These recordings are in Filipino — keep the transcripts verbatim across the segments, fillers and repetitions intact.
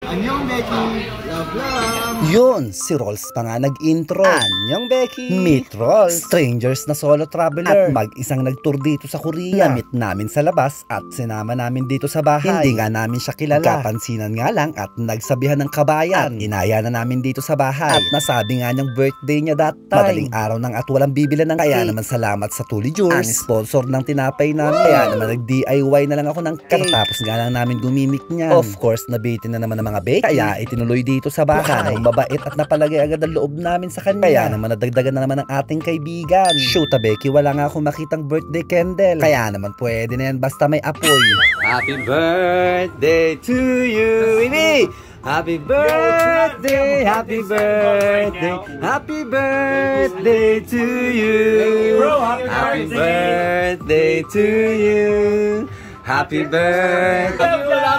Anyong Becky, love love. Yun, si Rolls pa nga nag-intro. Anyong Becky. Meet Rolls, strangers na solo traveler. At mag-isang nag-tour dito sa Korea. Namit namin sa labas at sinama namin dito sa bahay. Hindi nga namin siya kilala. Kapansinan nga lang at nagsabihan ng kabayan. At inaya na namin dito sa bahay. At nasabi nga niyang birthday niya that time. Madaling araw nang at walang bibila ng cake. Kaya naman salamat sa Tuli Juice, ang sponsor ng tinapay namin. Kaya naman nag-D I Y na lang ako ng cake. Katapos nga lang namin gumimik niya. Of course, nabitin na naman ng mga bake. Kaya itinuloy dito sa bahay. Wow. Mabait at napalagay agad ang loob namin sa kanya. Kaya naman nadagdagan na naman ang ating kaibigan. Shoot, Becky, wala nga akong makitang birthday candle. Kaya naman pwede na yan basta may apoy. Happy birthday to you, baby! Happy birthday, happy birthday, happy birthday to you. Happy birthday to you. Happy birthday.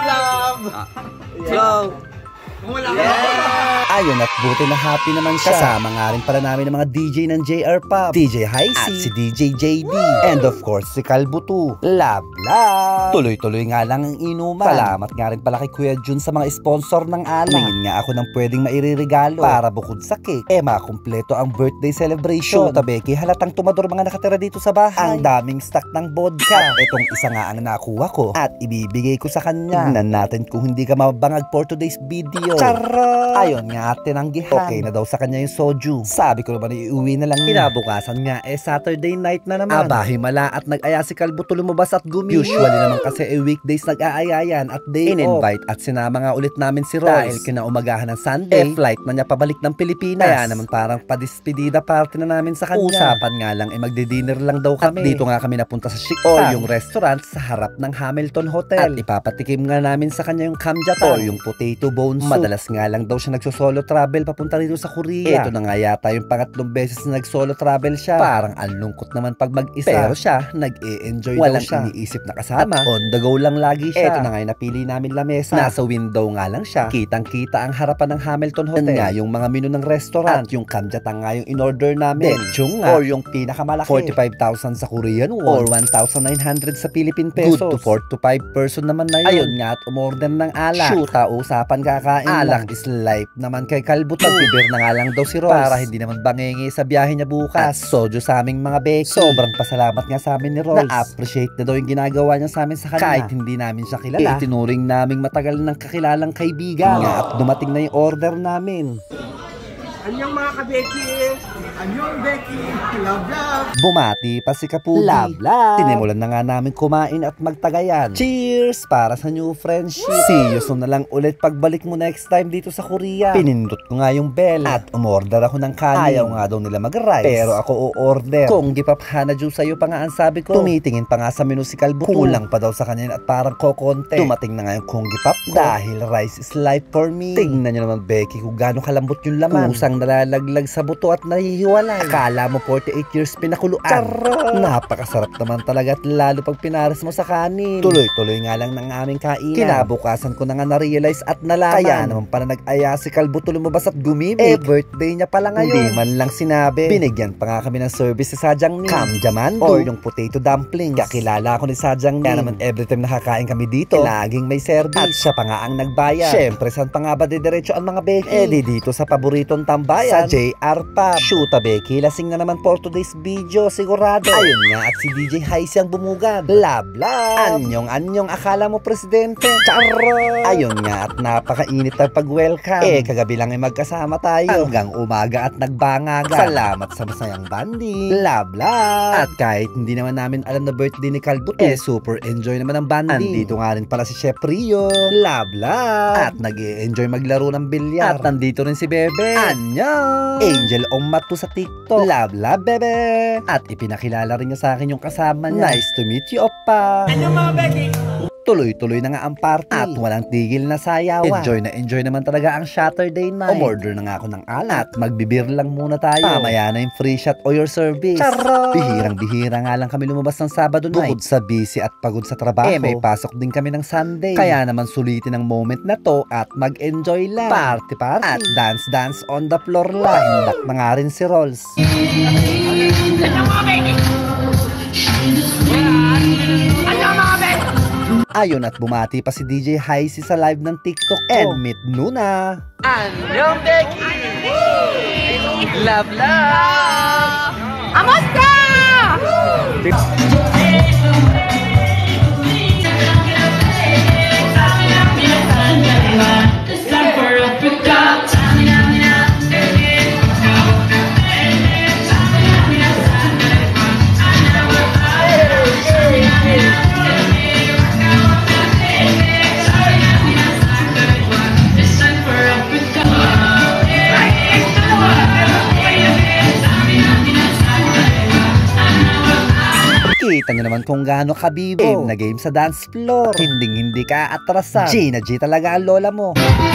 Love. Yeah! Ayun, at buti na happy naman siya. Kasama nga rin pala namin ng mga D J ng J R Pop, D J Hicey, at si D J J D, and of course si Kalbutu. Love, love. Tuloy-tuloy nga lang ang inuman. Salamat nga rin pala kay Kuya Jun sa mga sponsor ng alak. Nangin nga ako ng pwedeng mairirigalo para bukod sa cake, eh makumpleto ang birthday celebration. Shoot, Becky, halatang tumador mga nakatira dito sa bahay. Ang daming stock ng vodka. At itong isa nga ang nakuha ko at ibibigay ko sa kanya. Tignan natin kung hindi ka mabangag for today's video. Charot! Ayun nga, tinanggihan. Okay na daw sa kanya yung soju. Sabi ko naman iuwi na lang. Kinabukasan nga eh Saturday night na naman. Aba, himala at nag-aya si Kalbuto lumabas at gumimik. Usually naman kasi eh weekdays nag-aayayan at day in-invite off. At sinama nga ulit namin si Rose. Dahil kinaumagahan ng Sunday, eh, flight na niya pabalik ng Pilipinas. Kaya naman parang padispedida party na namin sa kanya. Usapan nga lang eh magdi-dinner lang daw kami. At dito nga kami napunta sa Chic or yung restaurant sa harap ng Hamilton Hotel. At ipapatikim nga namin sa kanya yung kamjatan or yung potato bone soup. Madalas nga lang daw siya nagso-solo travel papunta rito sa Korea. Ito na nga yata yung pangatlong beses na nag-solo travel siya. Parang anlungkot naman pag mag-isa. Pero siya, nag-e-enjoy daw siya. Walang iniisip na kasama. At on the go lang lagi siya. Ito na nga yung napili namin lamesa. Nasa window nga lang siya. Kitang-kita ang harapan ng Hamilton Hotel. Nga yung mga menu ng restaurant. At yung kamjatan nga yung in-order namin. Denchung nga. Or yung pinakamalaki. forty-five thousand sa Korean won. Or one thousand nine hundred sa Philippine pesos. Good to four to five person naman na yun. Ayun nga at umorder ng alak. Shoot, usapan kakain. Alak is life naman kay Kalbuto. Bibir na nga lang daw si Rolls para hindi naman bangingi sa biyahe niya bukas. Sojo sa aming mga Becky. Sobrang pasalamat nga sa amin ni Rolls. Na-appreciate na daw yung ginagawa niya sa amin sa kanya. Kahit hindi namin siya kilala, eh, tinuring naming matagal ng kakilalang kaibigan. Nga at dumating na yung order namin. Anyong mga ka-Becky, anyong Becky, love love. Bumati pa si Kapudi. Love love. Tinimulan na nga namin kumain at magtagayan. Cheers para sa new friendship. See you soon na lang ulit pagbalik mo next time dito sa Korea. Pinindot ko nga yung bell at umorder ako ng kanin. Ayaw nga daw nila mag-rice, pero ako o-order. Kung gipaphana juice sa'yo pa nga ang sabi ko. Tumitingin pa nga sa menu si Kalbuto. Kulang pa daw sa kanya at parang kokonte. Dumating na nga yung kung gipap ko. Dahil rice is life for me. Tingnan nyo naman Becky kung gaano kalambot yung laman. Kusang nalalaglag sa buto at nahihiwalay. Akala mo forty-eight years pinakuluan. Charot! Napakasarap naman talaga at lalo pag pinares mo sa kanin. Tuloy-tuloy nga lang ng aming kainan. Kinabukasan ko na nga na-realize at nalaman. Kaya naman pala nag-aya si Kalbuto lumabas at gumimik. Eh, birthday niya pala ngayon. Hindi man lang sinabi. Binigyan pa nga kami ng service si Sajang Ni. Kamjamandu or yung potato dumplings. Kakilala ako ni Sajang Ni. Kaya naman every time nakakain kami dito, laging may service. At siya pa nga ang nagbayad. Siyempre, saan pa nga ba didiretso ang mga Becky? Eh, di dito sa paboritong tambayan sa J R Pub. Shoot, Becky, lasing na naman for today's video, sigurado. Ayun nga, at si D J Hicey ang bumugad. Love, love. Anyong, anyong, akala mo presidente. Charot. Ayun nga, at napakainit ang pag-welcome. Eh, kagabi lang ay magkasama tayo. Hanggang umaga at nagbangaga. Salamat sa masayang banding. Love, love. At kahit hindi naman namin alam na birthday ni Kalbuto, eh, super enjoy naman ang banding. Andito nga rin pala si Chef Rio. Love, love. At nag-e-enjoy maglaro ng bilyar. At nandito rin si Bebe. Anyong! Angel Omato sa TikTok. Love, love, bebe! At ipinakilala rin niya sa akin yung kasama niya. Nice to meet you, Oppa! Anyong mga Becky! Tuloy-tuloy na nga ang party at walang tigil na sayawan. Enjoy na enjoy naman talaga ang Saturday night. Umorder na nga ako ng alak. Magbibir lang muna tayo. Mamaya na yung free shot o your service. Charot! Bihirang-bihira nga lang kami lumabas ng Sabado night. Bukod sa busy at pagod sa trabaho, eh may pasok din kami ng Sunday. Kaya naman sulitin ang moment na to at mag-enjoy lang. Party party. At dance-dance on the floor lang. Hindak na nga rin si Rolls. Anyong mga Becky! Anyong mga Becky! Ayun at bumati pa si D J Hycie sa live ng TikTok ko. And meet Nuna. Annyeong Becky! Love, love! Amosta! It's time for Africa. Kita nyo naman kung gaano kabibo. Game na game sa dance floor. Hinding hindi ka atrasan. G na G talaga ang lola mo.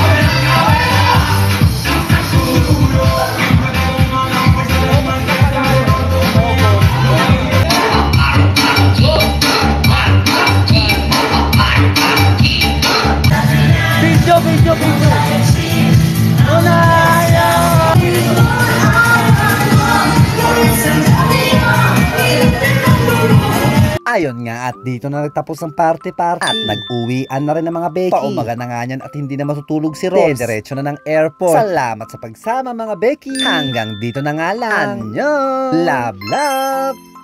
Video, video, video! Ayun nga at dito na nagtapos ang party-party. At nag-uwian na rin ang mga Becky. Paumaga na nga niyan at hindi na matutulog si Rose. Diretso na ng airport. Salamat sa pagsama mga Becky. Hanggang dito na nga lang. Annyeong! Love, love!